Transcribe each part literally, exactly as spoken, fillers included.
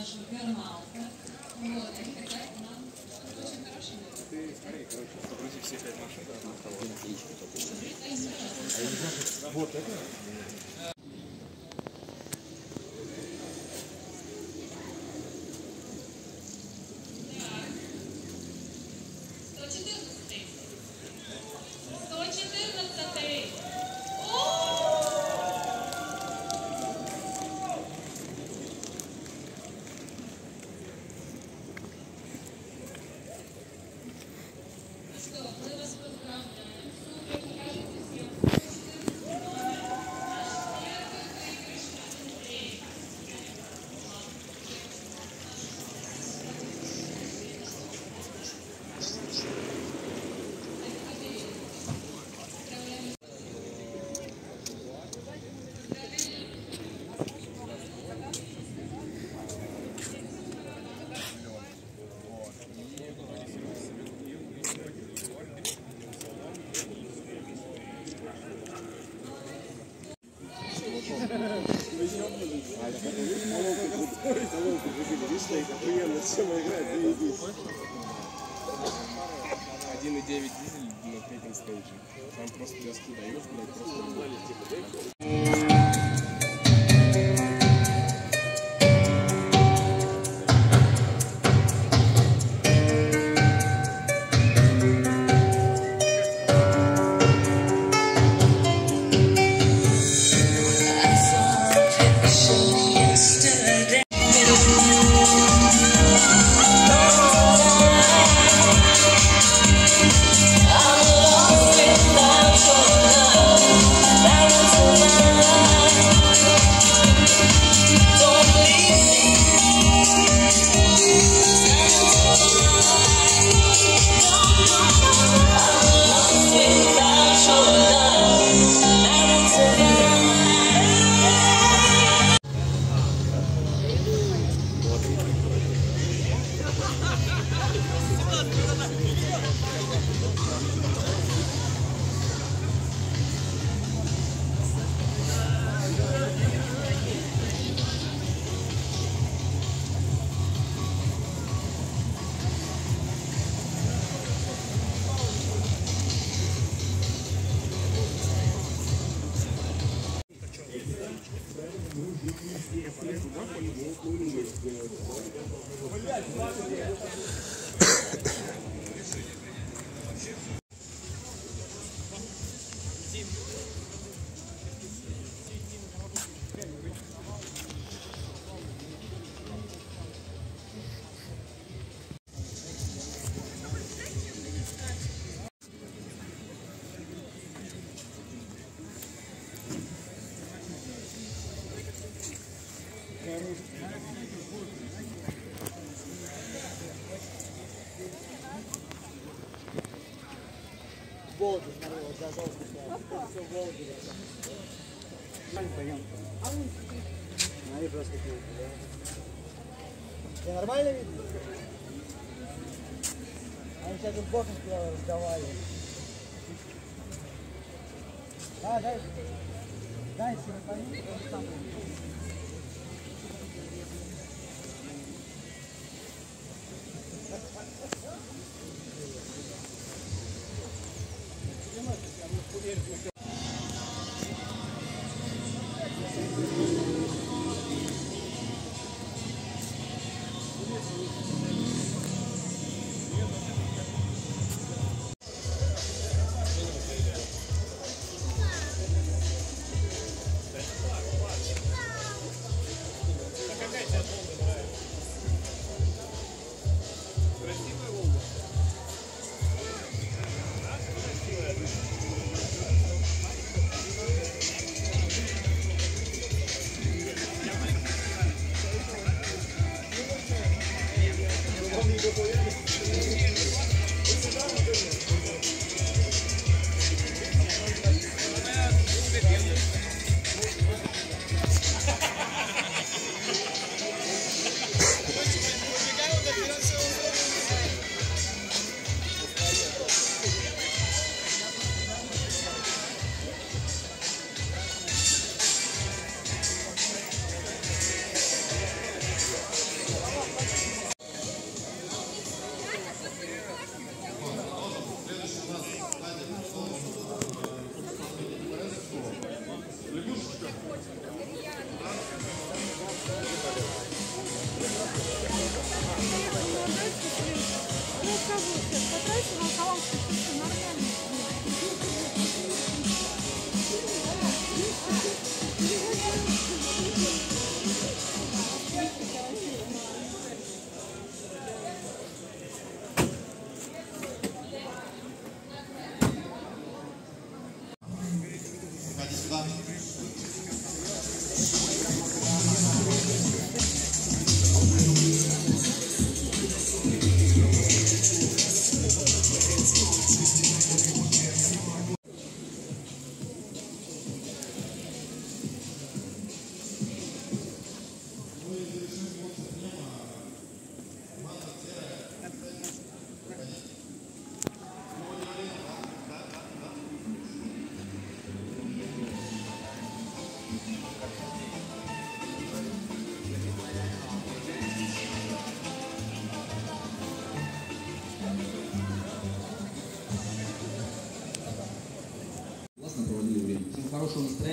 нашего Гармалка. Вот, они хотят нам очень хороший. Ты смотри, короче, погрузи все пять машин на того. Вот это? один и девять дизель на третьем стейдже. Там просто пляски даешь, блядь, просто... Волги, смотри, вот за желтый стоят. Все Волги. Пойдем. Смотри, просто какие-то, да? Тебя нормально видно? Они сейчас тут боком разговаривают. А, дай. Дай себе пойми, он сам.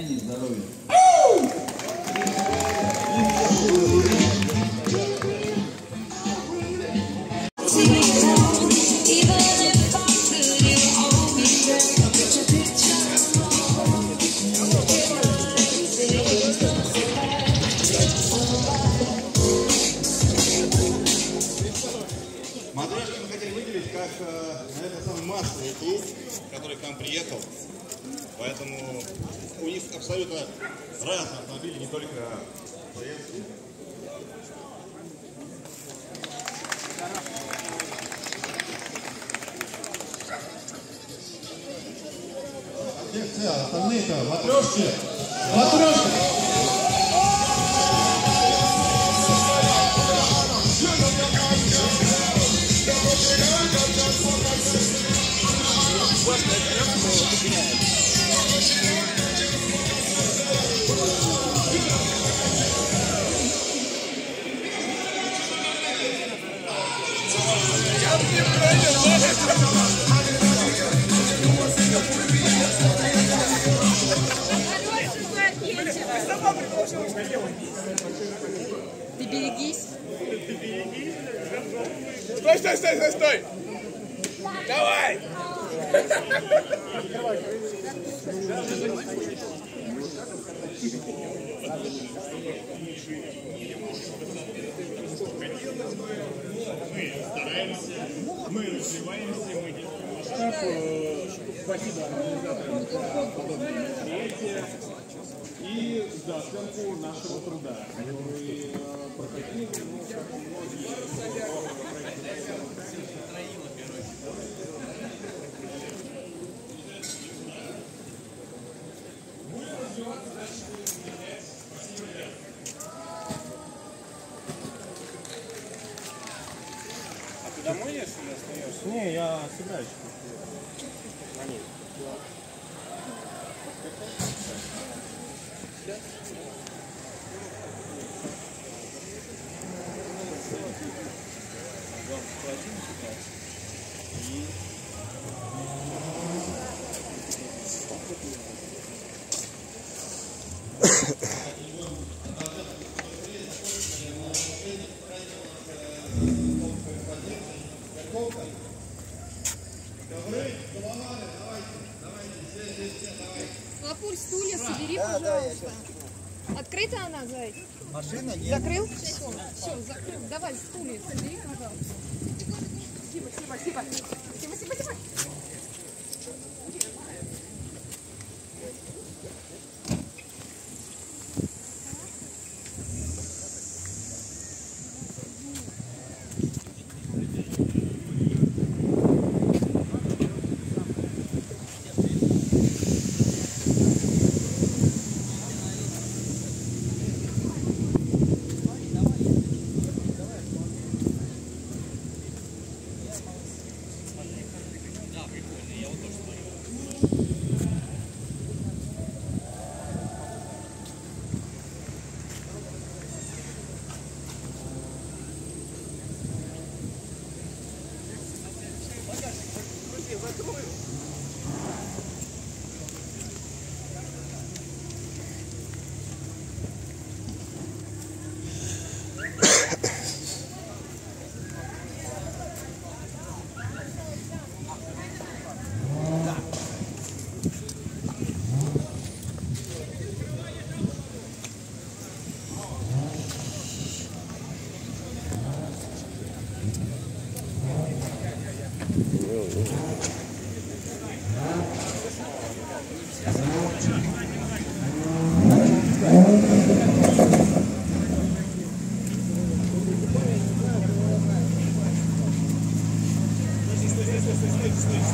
состоянии здоровья. Матрешки мы хотели выделить как, наверное, самый массовый клуб, который к нам приехал. Поэтому у них абсолютно разные автомобили, не только советские. Все, остальные-то матрешки. Матрешки. Ты берегись. Стой, стой, стой, стой, стой! Давай! Мы стараемся, мы развиваемся, мы действуем. Спасибо организаторам за подобные мероприятия и за оценку нашего труда, который проходил, ну, как и многие. Домой если остаешься? Не, я собираюсь. Лапуль, стулья собери, пожалуйста. Открыта она, Зай? Машина нет. Закрыл? Все, все, закрыл. Давай стулья собери, пожалуйста. Спасибо, спасибо, спасибо. Спасибо, спасибо, спасибо. Стой, стой, стой, стой, стой.